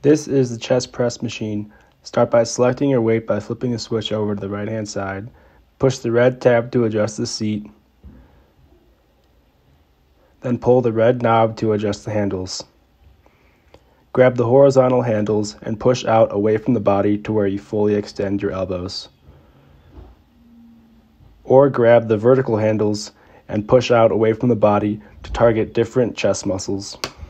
This is the chest press machine. Start by selecting your weight by flipping the switch over to the right hand side. Push the red tab to adjust the seat. Then pull the red knob to adjust the handles. Grab the horizontal handles and push out away from the body to where you fully extend your elbows. Or grab the vertical handles and push out away from the body to target different chest muscles.